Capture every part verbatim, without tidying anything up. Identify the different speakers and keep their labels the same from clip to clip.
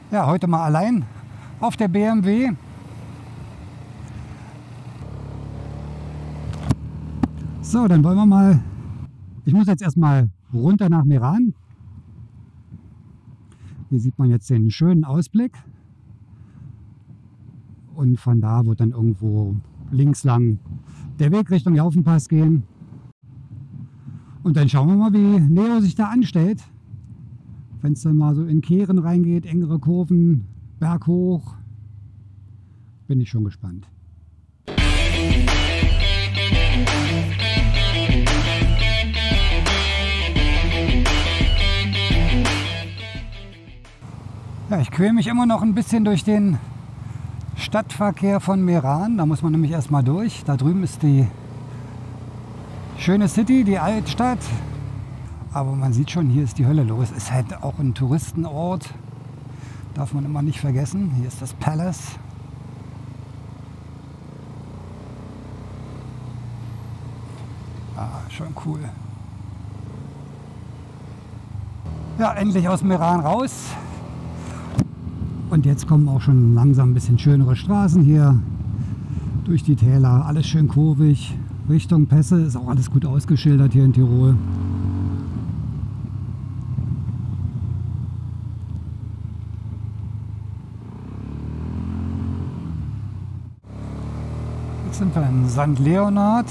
Speaker 1: Ja, heute mal allein auf der B M W. So, dann wollen wir mal, ich muss jetzt erstmal runter nach Meran. Hier sieht man jetzt den schönen Ausblick. Und von da wird dann irgendwo links lang der Weg Richtung Jaufenpass gehen. Und dann schauen wir mal, wie Neo sich da anstellt. Wenn es dann mal so in Kehren reingeht, engere Kurven, berghoch, bin ich schon gespannt. Ja, ich quäle mich immer noch ein bisschen durch den Stadtverkehr von Meran. Da muss man nämlich erstmal durch. Da drüben ist die schöne City, die Altstadt. Aber man sieht schon, hier ist die Hölle los. Ist halt auch ein Touristenort. Darf man immer nicht vergessen. Hier ist das Palace. Ah, schon cool. Ja, endlich aus Meran raus. Und jetzt kommen auch schon langsam ein bisschen schönere Straßen hier durch die Täler. Alles schön kurvig. Richtung Pässe ist auch alles gut ausgeschildert hier in Tirol. Jetzt sind wir in Sankt Leonhard.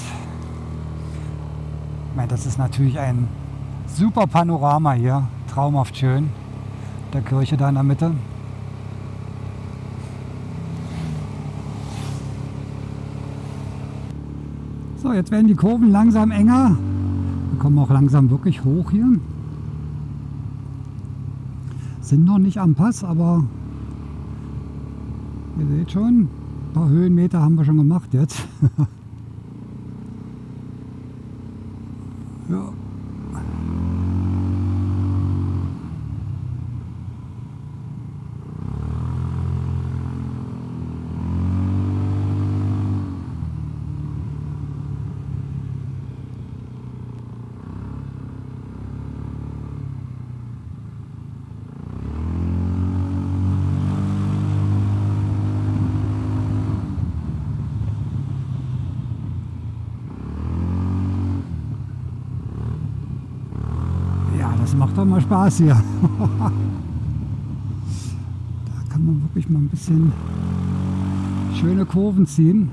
Speaker 1: Ich meine, das ist natürlich ein super Panorama hier. Traumhaft schön. Der Kirche da in der Mitte. So, jetzt werden die Kurven langsam enger. Wir kommen auch langsam wirklich hoch hier. Sind noch nicht am Pass, aber ihr seht schon, ein paar Höhenmeter haben wir schon gemacht jetzt. Ja. Das macht doch mal Spaß hier. Da kann man wirklich mal ein bisschen schöne Kurven ziehen.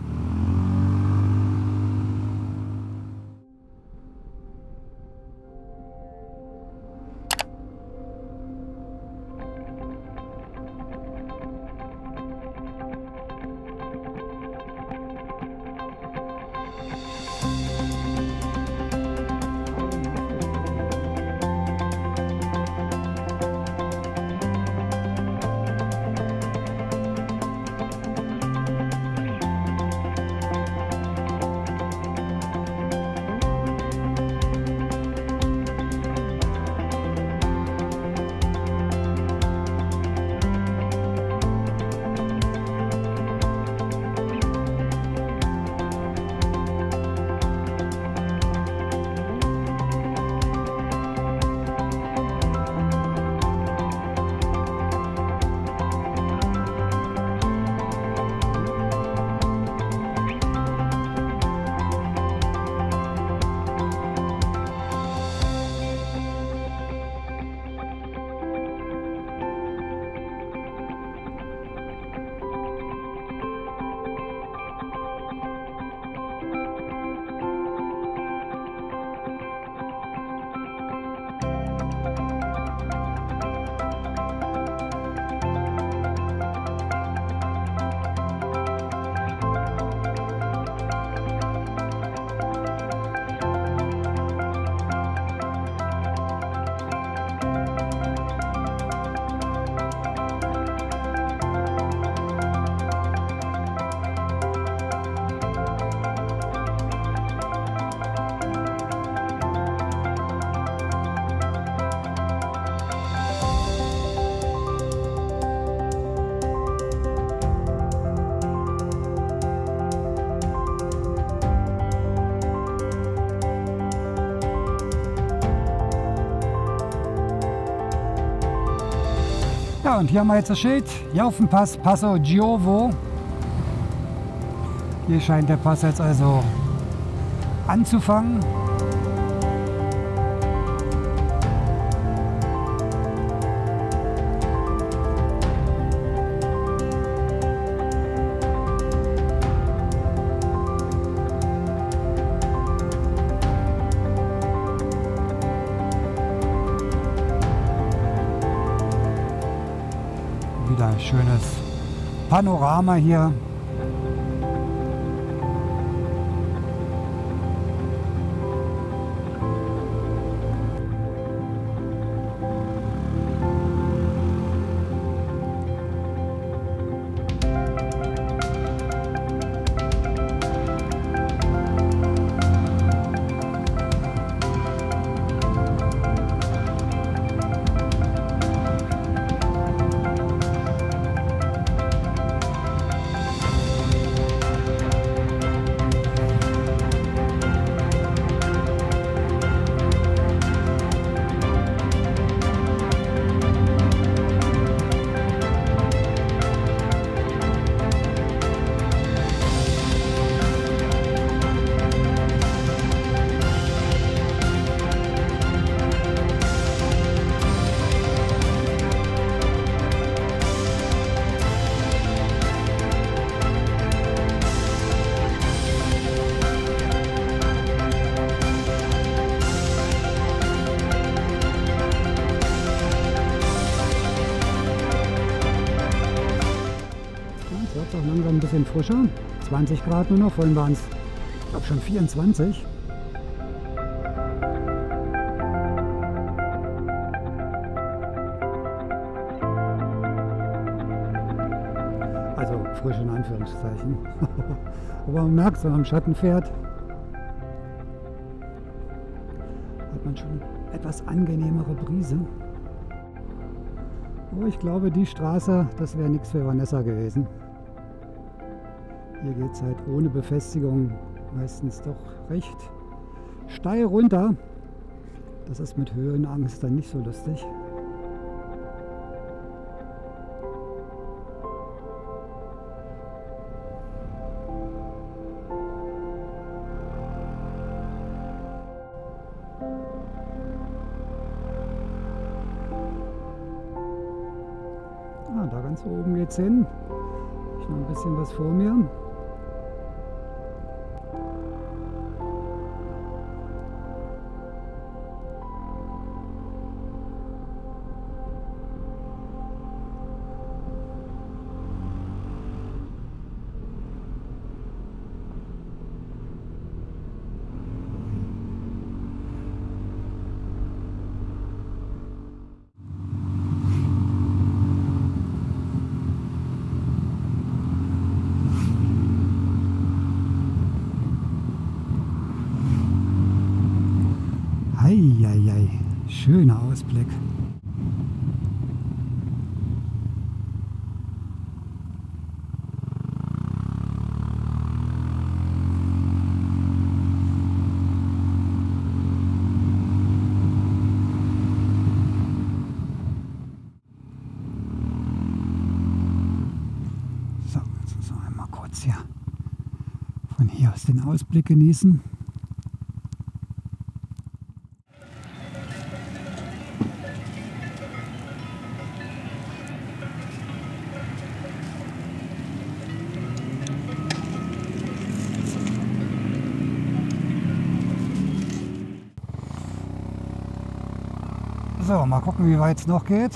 Speaker 1: Ja, und hier haben wir jetzt das Schild, Jaufenpass Passo Giovo. Hier scheint der Pass jetzt also anzufangen. Wieder ein schönes Panorama hier. Auch langsam ein bisschen frischer. zwanzig Grad nur noch, vorhin waren es, ich glaube, schon vierundzwanzig. Also frisch in Anführungszeichen. Aber man merkt, wenn man im Schatten fährt, hat man schon etwas angenehmere Brise. Oh, ich glaube, die Straße, das wäre nichts für Vanessa gewesen. Hier geht es halt ohne Befestigung meistens doch recht steil runter. Das ist mit Höhenangst dann nicht so lustig. Ah, da ganz oben geht's hin. Ich noch ein bisschen was vor mir. Eieiei, schöner Ausblick. So, jetzt müssen wir einmal kurz hier von hier aus den Ausblick genießen. So, mal gucken, wie weit es noch geht.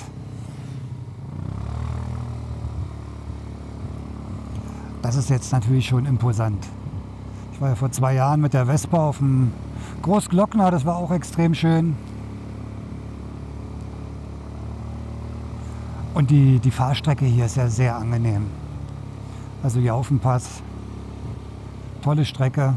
Speaker 1: Das ist jetzt natürlich schon imposant. Ich war ja vor zwei Jahren mit der Vespa auf dem Großglockner, das war auch extrem schön. Und die, die Fahrstrecke hier ist ja sehr angenehm. Also hier auf dem Pass, tolle Strecke.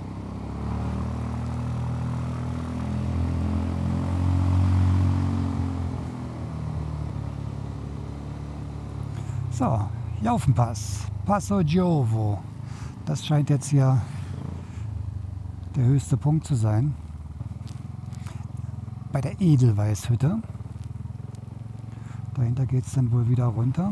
Speaker 1: So, Jaufenpass, Passo Giovo. Das scheint jetzt hier der höchste Punkt zu sein. Bei der Edelweißhütte. Dahinter geht es dann wohl wieder runter.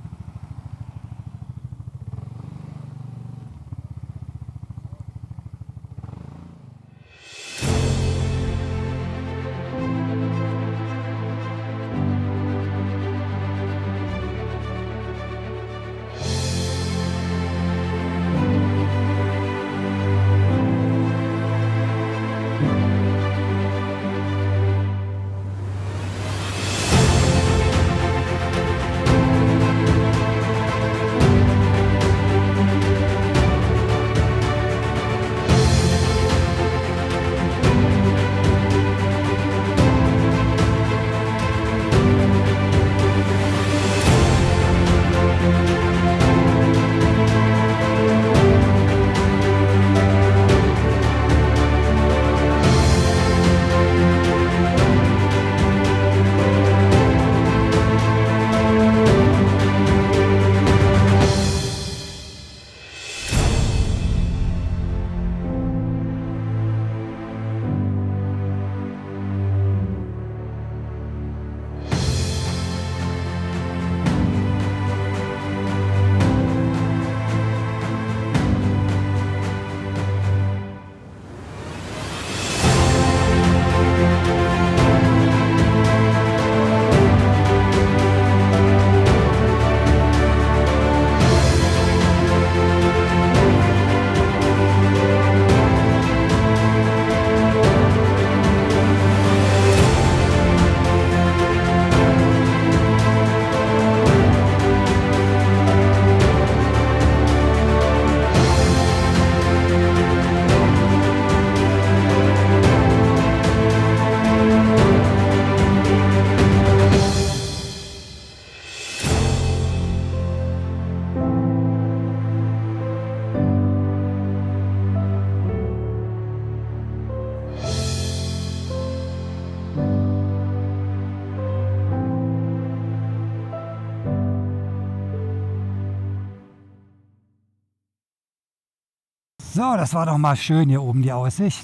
Speaker 1: So, das war doch mal schön hier oben die Aussicht.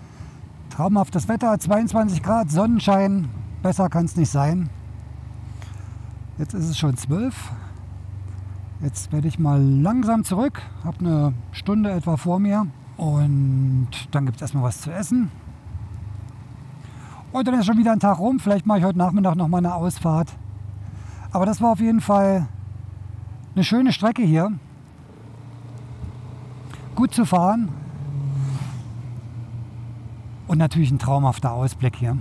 Speaker 1: Traumhaftes Wetter, zweiundzwanzig Grad, Sonnenschein. Besser kann es nicht sein. Jetzt ist es schon zwölf. Jetzt werde ich mal langsam zurück. Habe eine Stunde etwa vor mir. Und dann gibt es erstmal was zu essen. Und dann ist schon wieder ein Tag rum. Vielleicht mache ich heute Nachmittag noch mal eine Ausfahrt. Aber das war auf jeden Fall eine schöne Strecke hier. Gut zu fahren. Und natürlich ein traumhafter Ausblick hier.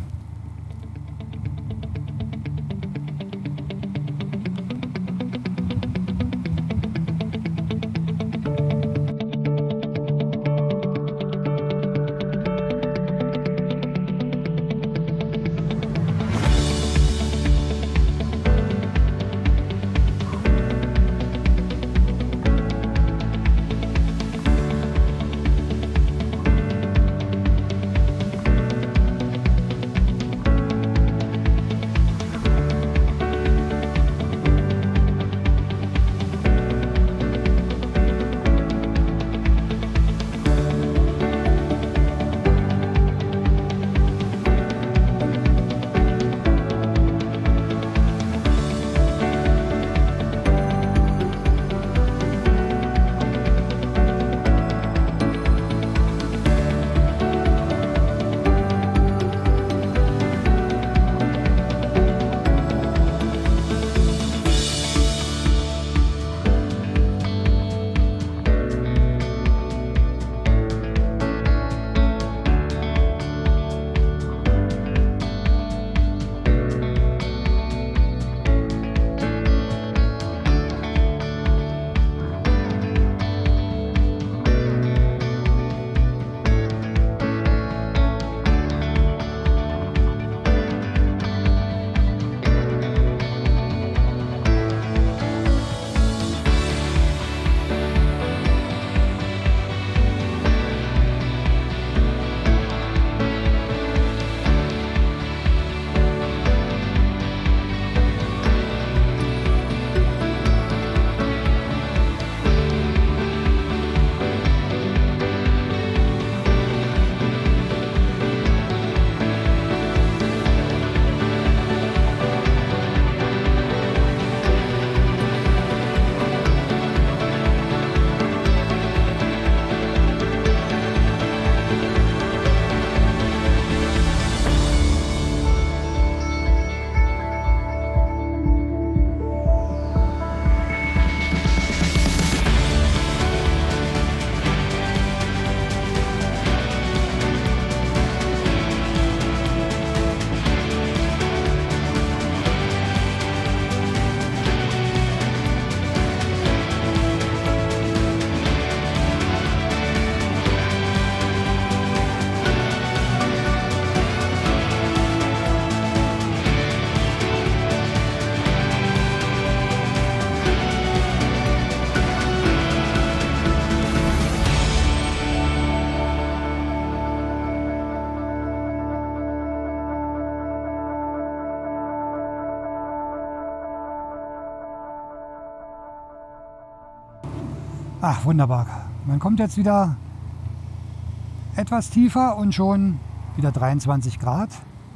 Speaker 1: Ach, wunderbar. Man kommt jetzt wieder etwas tiefer und schon wieder dreiundzwanzig Grad.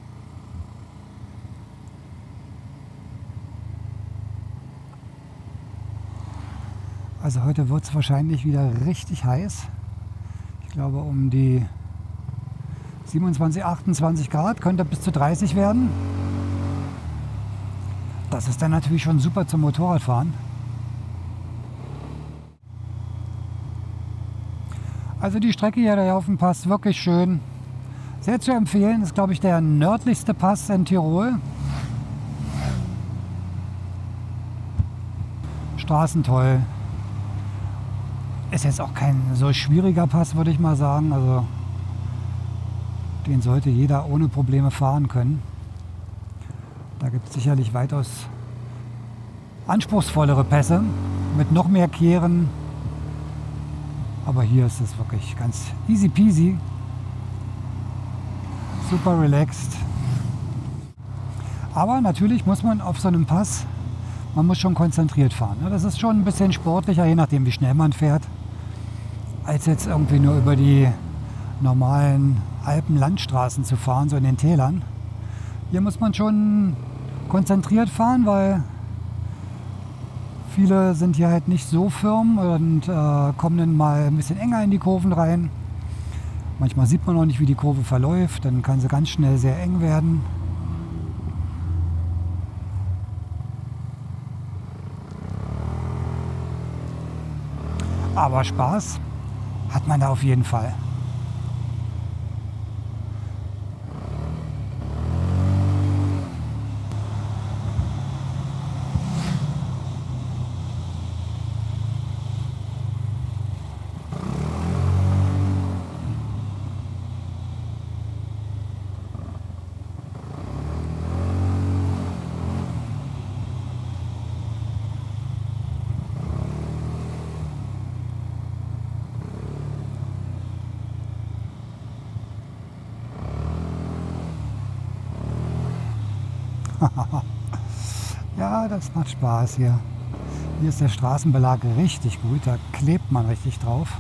Speaker 1: Also heute wird es wahrscheinlich wieder richtig heiß. Ich glaube um die siebenundzwanzig, achtundzwanzig Grad, könnte bis zu dreißig werden. Das ist dann natürlich schon super zum Motorradfahren. Also die Strecke hier der auf dem Pass wirklich schön. Sehr zu empfehlen, ist glaube ich der nördlichste Pass in Tirol. Straßen toll. Ist jetzt auch kein so schwieriger Pass, würde ich mal sagen. Also den sollte jeder ohne Probleme fahren können. Da gibt es sicherlich weitaus anspruchsvollere Pässe mit noch mehr Kehren. Aber hier ist es wirklich ganz easy peasy. Super relaxed. Aber natürlich muss man auf so einem Pass, man muss schon konzentriert fahren. Das ist schon ein bisschen sportlicher, je nachdem wie schnell man fährt, als jetzt irgendwie nur über die normalen Alpenlandstraßen zu fahren, so in den Tälern. Hier muss man schon konzentriert fahren, weil viele sind hier halt nicht so firm und äh, kommen dann mal ein bisschen enger in die Kurven rein. Manchmal sieht man auch nicht, wie die Kurve verläuft, dann kann sie ganz schnell sehr eng werden. Aber Spaß hat man da auf jeden Fall. Ja, das macht Spaß hier. Hier ist der Straßenbelag richtig gut, da klebt man richtig drauf.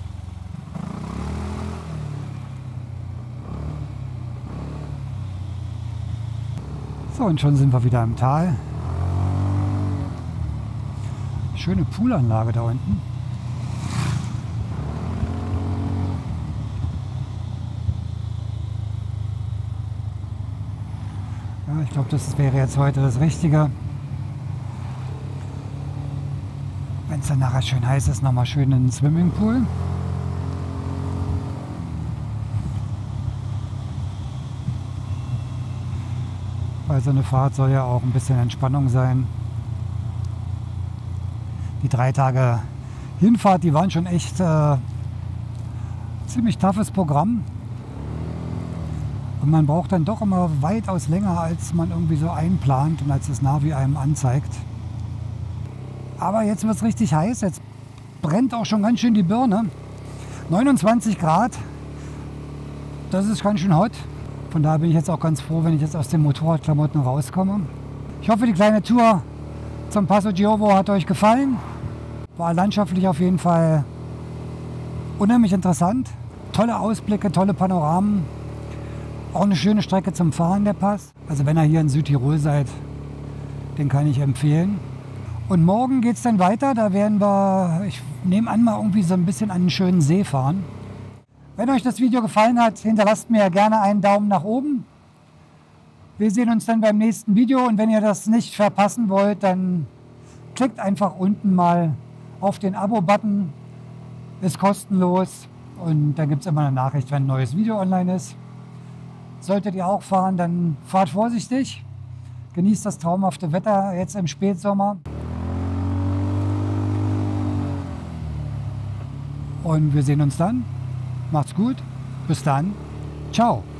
Speaker 1: So, und schon sind wir wieder im Tal. Schöne Poolanlage da unten. Ja, ich glaube, das wäre jetzt heute das Richtige. Wenn es dann nachher schön heiß ist, nochmal schön in den Swimmingpool. Weil so eine Fahrt soll ja auch ein bisschen Entspannung sein. Die drei Tage Hinfahrt, die waren schon echt äh, ziemlich toughes Programm. Und man braucht dann doch immer weitaus länger, als man irgendwie so einplant und als das Navi einem anzeigt. Aber jetzt wird es richtig heiß, jetzt brennt auch schon ganz schön die Birne. neunundzwanzig Grad, das ist ganz schön hot. Von daher bin ich jetzt auch ganz froh, wenn ich jetzt aus den Motorradklamotten rauskomme. Ich hoffe, die kleine Tour zum Passo Giovo hat euch gefallen. War landschaftlich auf jeden Fall unheimlich interessant. Tolle Ausblicke, tolle Panoramen. Auch eine schöne Strecke zum Fahren, der Pass. Also wenn ihr hier in Südtirol seid, den kann ich empfehlen. Und morgen geht es dann weiter, da werden wir, ich nehme an, mal irgendwie so ein bisschen an einen schönen See fahren. Wenn euch das Video gefallen hat, hinterlasst mir gerne einen Daumen nach oben. Wir sehen uns dann beim nächsten Video und wenn ihr das nicht verpassen wollt, dann klickt einfach unten mal auf den Abo-Button. Ist kostenlos und dann gibt es immer eine Nachricht, wenn ein neues Video online ist. Solltet ihr auch fahren, dann fahrt vorsichtig. Genießt das traumhafte Wetter jetzt im Spätsommer. Und wir sehen uns dann. Macht's gut. Bis dann. Ciao.